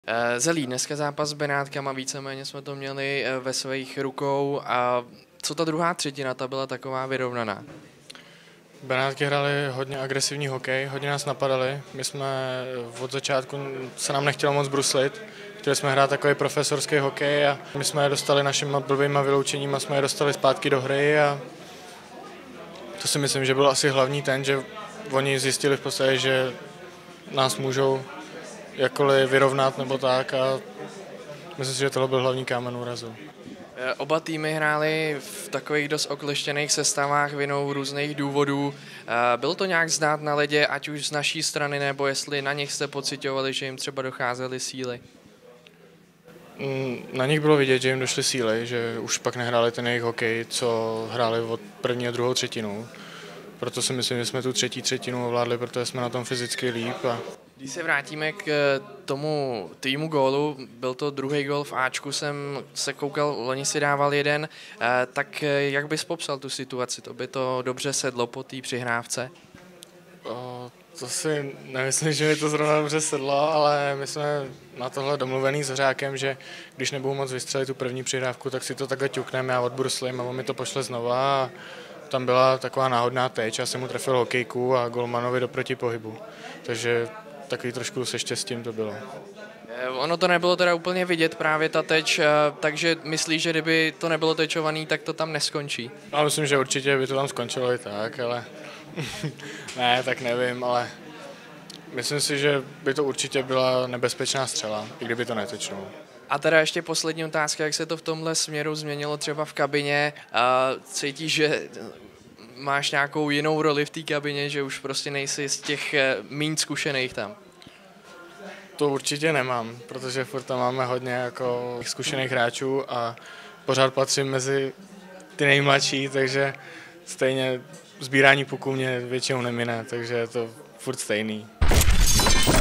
Zelí, dneska zápas s Benátkama, víceméně jsme to měli ve svých rukou. A co ta druhá třetina, ta byla taková vyrovnaná? Benátky hráli hodně agresivní hokej, hodně nás napadali. My jsme od začátku se nám nechtělo moc bruslit. Chtěli jsme hrát takový profesorský hokej a my jsme je dostali našimi blbýma vyloučeníma, jsme je dostali zpátky do hry a to si myslím, že byl asi hlavní ten, že oni zjistili v podstatě, že nás můžou jakkoliv vyrovnat nebo tak a myslím si, že tohle byl hlavní kámen úrazu. Oba týmy hrály v takových dost okleštěných sestavách vinou různých důvodů. Bylo to nějak znát na ledě, ať už z naší strany, nebo jestli na nich jste pociťovali, že jim třeba docházely síly? Na nich bylo vidět, že jim došly síly, že už pak nehráli ten jejich hokej, co hráli od první a druhou třetinu. Proto si myslím, že jsme tu třetí třetinu ovládli, protože jsme na tom fyzicky líp. Když se vrátíme k tomu týmu gólu, byl to druhý gól v Ačku, jsem se koukal, loni si dával jeden, tak jak bys popsal tu situaci? To by to dobře sedlo po té přihrávce? To si nemyslím, že mi to zrovna dobře sedlo, ale my jsme na tohle domluvený s Hořákem, že když nebudu moc vystřelit tu první přihrávku, tak si to takhle ťukneme, já odbruslím a on mi to pošle znova. A tam byla taková náhodná teč, já jsem mu trefil hokejku a golmanovi do protipohybu. Takže takový trošku se štěstím to bylo. Ono to nebylo teda úplně vidět právě ta teč, takže myslíš, že kdyby to nebylo tečovaný, tak to tam neskončí? Já myslím, že určitě by to tam skončilo i tak, ale ne, tak nevím, ale myslím si, že by to určitě byla nebezpečná střela, i kdyby to netečnul. A teda ještě poslední otázka, jak se to v tomhle směru změnilo třeba v kabině? Cítíš, že máš nějakou jinou roli v té kabině, že už prostě nejsi z těch míň zkušených tam? To určitě nemám, protože furt tam máme hodně jako zkušených hráčů a pořád patřím mezi ty nejmladší, takže stejně sbírání puků mě většinou nemine, takže je to furt stejný.